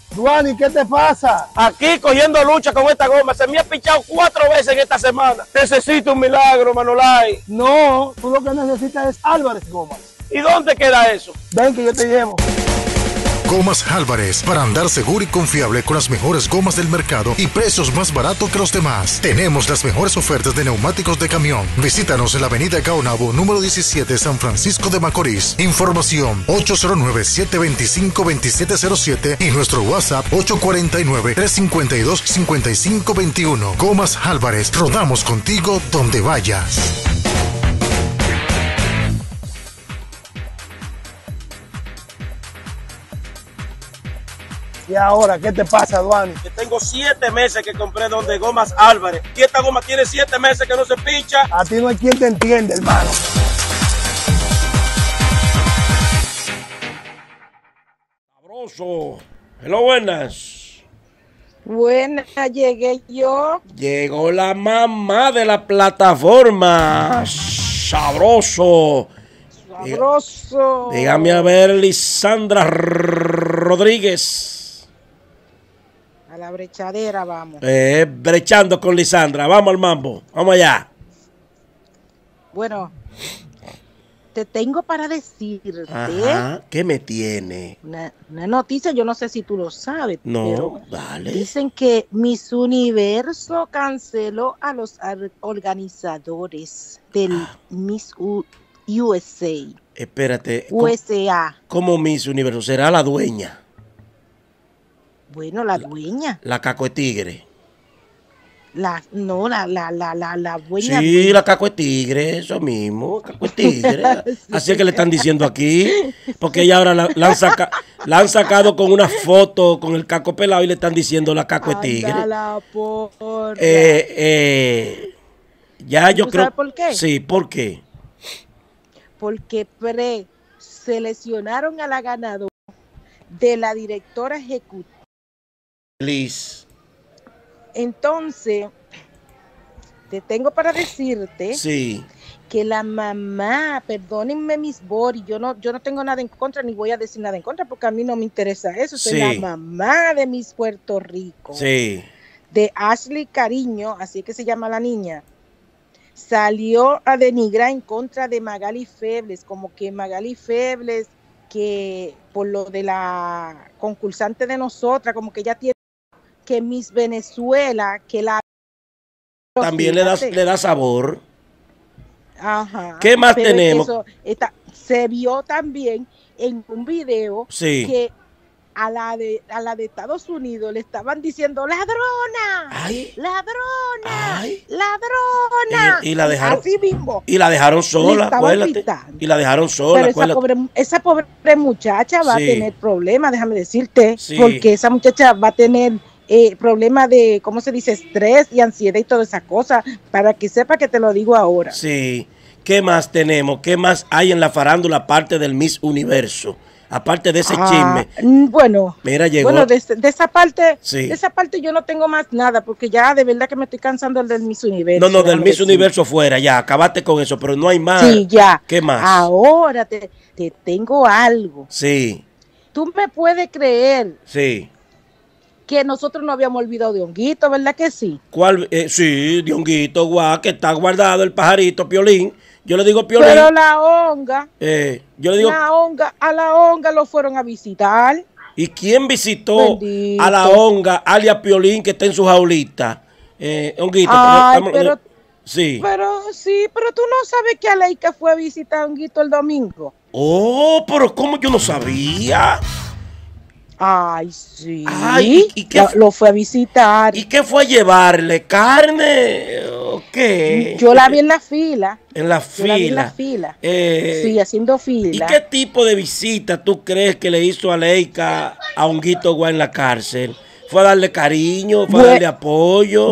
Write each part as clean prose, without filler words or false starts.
Duani, ¿qué te pasa? Aquí cogiendo lucha con esta goma. Se me ha pichado 4 veces en esta semana. Necesito un milagro, Manolay. No, tú lo que necesitas es Álvarez Gomas. ¿Y dónde queda eso? Ven que yo te llevo. Gomas Álvarez, para andar seguro y confiable con las mejores gomas del mercado y precios más baratos que los demás. Tenemos las mejores ofertas de neumáticos de camión. Visítanos en la avenida Caonabo, número 17, San Francisco de Macorís. Información 809-725-2707 y nuestro WhatsApp 849-352-5521. Gomas Álvarez, rodamos contigo donde vayas. ¿Y ahora qué te pasa, Duani? Que tengo 7 meses que compré donde Gomas Álvarez. Y esta goma tiene 7 meses que no se pincha. A ti no hay quien te entiende, hermano. Sabroso. Hello, buenas. Buenas, llegué yo. Llegó la mamá de la plataforma. Sabroso. Sabroso. Dígame a ver, Lisandra Rodríguez. A la brechadera vamos. Brechando con Lisandra. Vamos al mambo. Vamos allá. Bueno, te tengo para decirte. Ajá. ¿Qué me tiene? Una noticia, yo no sé si tú lo sabes. No, pero dale. dicen que Miss Universo canceló a los organizadores del Miss USA. Espérate. USA. ¿Cómo Miss Universo? ¿Será la dueña? Bueno, la dueña. La caco de tigre. La dueña. Sí, la caco de tigre, eso mismo, caco de tigre. Así es que le están diciendo aquí, porque ella ahora la han sacado con una foto con el caco pelado y le están diciendo la caco de tigre. Ya yo creo. ¿Sabes por qué? Sí, ¿por qué? Porque seleccionaron a la ganadora de la directora ejecutiva. Liz. Entonces, te tengo para decirte Sí. que la mamá, perdónenme mis Boris, yo no tengo nada en contra ni voy a decir nada en contra porque a mí no me interesa eso. Soy Sí. la mamá de Miss Puerto Rico. Sí. De Ashley Cariño, así que se llama la niña. Salió a denigrar en contra de Magali Febles, como que Magali Febles, que por lo de la concursante de nosotras, como que ella tiene que Miss Venezuela, que la... También le da sabor. Ajá. ¿Qué más Pero tenemos? Se vio también en un video Sí. que a la de Estados Unidos le estaban diciendo ladrona, Ay. ladrona, Ay. ladrona. Y la dejaron. Así mismo. Y la dejaron sola, estaban acuérdate. gritando. Y la dejaron sola, Pero acuérdate. esa pobre muchacha va Sí. a tener problemas, déjame decirte, Sí. porque esa muchacha va a tener problemas de, ¿cómo se dice? Estrés y ansiedad y todas esas cosas, para que sepa que te lo digo ahora. Sí. ¿Qué más tenemos? ¿Qué más hay en la farándula aparte del Miss Universo? Aparte de ese chisme. Bueno, Mira, llegó. bueno, de esa parte, Sí. de esa parte yo no tengo más nada, porque ya de verdad que me estoy cansando del Miss Universo. No, del déjame Miss decir. Universo fuera, ya, acabaste con eso, pero no hay más. Sí, ya. ¿Qué más? Ahora te tengo algo. Sí, Tú me puedes creer sí. que nosotros no habíamos olvidado de Honguito, ¿verdad que sí? ¿Cuál? Sí, Dionguito, guau, que está guardado el pajarito, Piolín. Yo le digo Piolín. Pero la honga, Yo le digo. a la honga lo fueron a visitar. ¿Y quién visitó Bendito. a la honga, alias Piolín, que está en su jaulita? Honguito. Ay, pero sí. pero tú no sabes que Aleika fue a visitar a Honguito el domingo. Oh, pero ¿cómo yo no sabía? Ay, sí. Ay, ¿y qué lo fue a visitar. ¿Y qué fue a llevarle? ¿Carne o qué? Yo la vi en la fila. En la Yo la vi en la fila. fila. Sí, haciendo ¿Y fila. qué tipo de visita tú crees que le hizo Aleika a Honguito Guá en la cárcel? ¿Fue a darle cariño? ¿Fue a darle apoyo?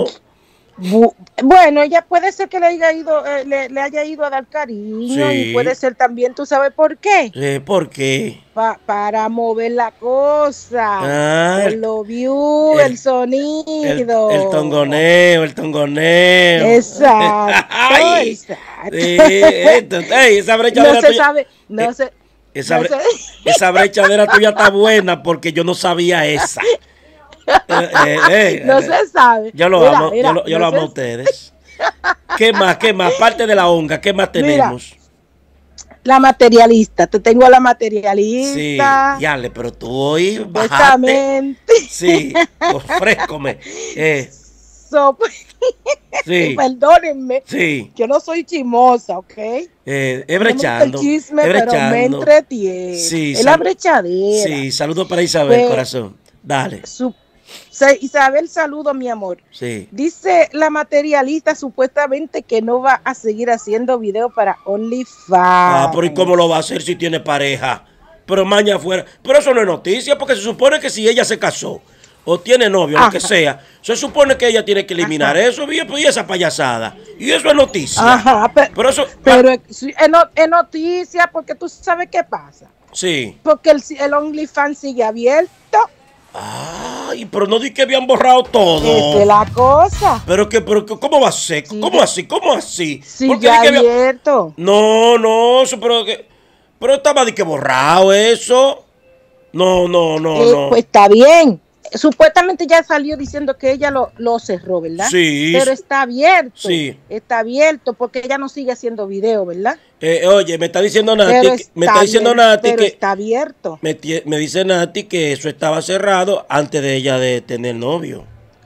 Bueno, ella puede ser que le haya ido, le haya ido a dar cariño, Sí. y puede ser también, ¿tú sabes por qué? ¿Por qué? Para mover la cosa, por los views, el sonido. El tongoneo, el tongoneo. Exacto, Ay, exacto. Sí, esa brechadera No se tuya, sabe, no se... esa, no se- esa brechadera tuya está buena porque yo no sabía esa. No se sabe. Yo lo amo, yo lo amo a ustedes. ¿Qué más? Aparte de la honga, ¿qué más tenemos? Mira, la materialista, te tengo a la materialista. Sí, yale, pero tú hoy bajaste. Sí, ofrézcome. Sí. Perdónenme, sí. Yo no soy chimosa, ¿ok? Es brechando. El chisme, pero me entretiene. Sí, es la brechadera. Sí, saludos para Isabel, corazón. Dale. Isabel, saludo, mi amor. Sí. Dice la materialista supuestamente que no va a seguir haciendo video para OnlyFans. Pero ¿y cómo lo va a hacer si tiene pareja? Pero mañana afuera. Pero eso no es noticia, porque se supone que si ella se casó o tiene novio, lo que sea, se supone que ella tiene que eliminar eso, y esa payasada. Y eso es noticia. Ajá, pero es noticia porque tú sabes qué pasa. Sí. Porque el OnlyFans sigue abierto. Ay, pero no di que habían borrado todo. Esa es la cosa. Pero ¿cómo va a ser? ¿Cómo así? Sí, ya abierto. No, eso, pero estaba de que borrado eso. No. Pues está bien. Supuestamente ya salió diciendo que ella lo cerró, ¿verdad? Sí. Pero está abierto. Sí. Está abierto porque ella no sigue haciendo video, ¿verdad? Oye, me está diciendo Nati pero que está abierto. Me dice Nati que eso estaba cerrado antes de ella de tener novio.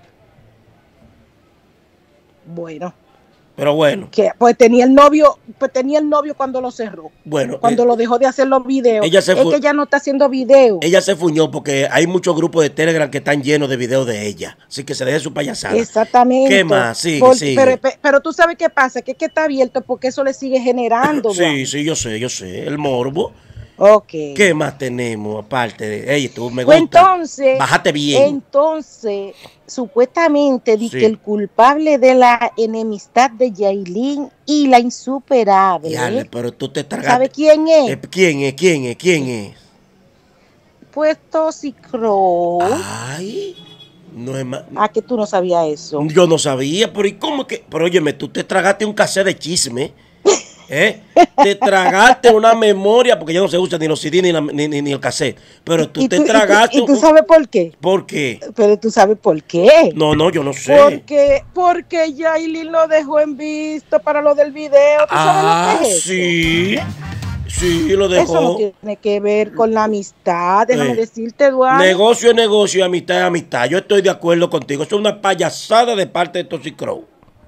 Bueno. Pero bueno. Pues tenía el novio cuando lo cerró. Bueno. Cuando lo dejó de hacer los videos. Es que ella no está haciendo videos. Ella se fuñó porque hay muchos grupos de Telegram que están llenos de videos de ella. Así que se deje su payasada. Exactamente. ¿Qué más? Sí. Pero tú sabes qué pasa, que está abierto porque eso le sigue generando. Sí, yo sé. El morbo. Okay. ¿Qué más tenemos aparte de ella? Tú me gusta. Entonces, bájate bien. Entonces, supuestamente di que el culpable de la enemistad de Yailin y la insuperable. Dale, pero tú te tragaste. ¿Sabe quién es? ¿Quién es? Pues Toxicrow. Ay, no es más. ¿A que tú no sabías eso? Yo no sabía, pero ¿y cómo que? Pero óyeme, tú te tragaste un cassette de chisme. Te tragaste una memoria, porque ya no se usa ni los CD ni el cassette. Pero tú te tragaste. ¿Y tú sabes por qué? ¿Por qué? Pero tú sabes por qué. No, yo no sé. Porque Yailin lo dejó en visto para lo del video. ¿Tú sabes lo que es eso? Sí, lo dejó. Eso no tiene que ver con la amistad. Déjame decirte, Eduardo. Negocio es negocio, amistad es amistad. Yo estoy de acuerdo contigo. Eso es una payasada de parte de Toxicrow.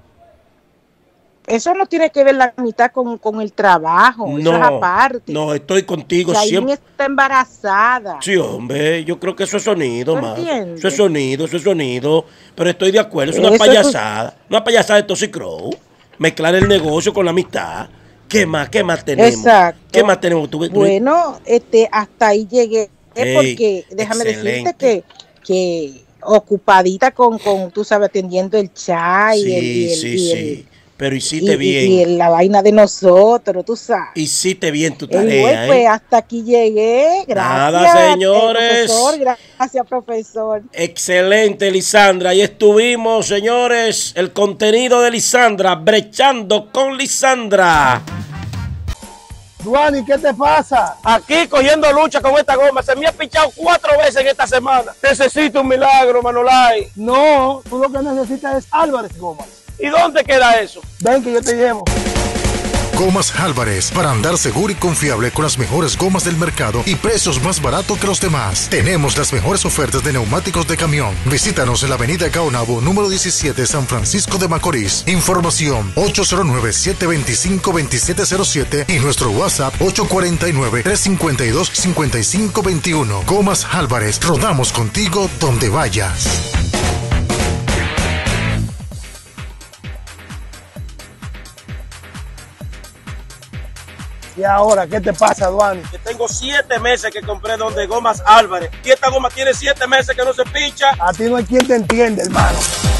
Eso no tiene que ver la mitad con el trabajo, no, eso es aparte. No, estoy contigo siempre. Está embarazada. Sí, hombre, yo creo que eso es sonido, más. ¿Entiendes? Eso es sonido, pero estoy de acuerdo, es una payasada, una payasada de Toxicrow. Mezclar el negocio con la amistad. ¿Qué más tenemos? Exacto. ¿Qué más tenemos? Bueno, hasta ahí llegué, porque déjame decirte que ocupadita con, tú sabes, atendiendo el chat sí. Pero hiciste bien. Y la vaina de nosotros, tú sabes. Hiciste bien tu tarea. Pues hasta aquí llegué. Gracias. Nada, señores. Gracias, profesor. Excelente, Lisandra. Ahí estuvimos, señores. El contenido de Lisandra, brechando con Lisandra. Duani, ¿qué te pasa? Aquí cogiendo lucha con esta goma. Se me ha pichado 4 veces en esta semana. Necesito un milagro, Manolay. No, tú lo que necesitas es Álvarez Gomas. ¿Y dónde queda eso? Ven que yo te llevo. Gomas Álvarez, para andar seguro y confiable con las mejores gomas del mercado y precios más baratos que los demás. Tenemos las mejores ofertas de neumáticos de camión. Visítanos en la avenida Caonabo, número 17, San Francisco de Macorís. Información 809-725-2707 y nuestro WhatsApp 849-352-5521. Gomas Álvarez, rodamos contigo donde vayas. ¿Y ahora qué te pasa, Duani? Que tengo 7 meses que compré donde Gomas Álvarez. Y esta goma tiene 7 meses que no se pincha. A ti no hay quien te entiende, hermano.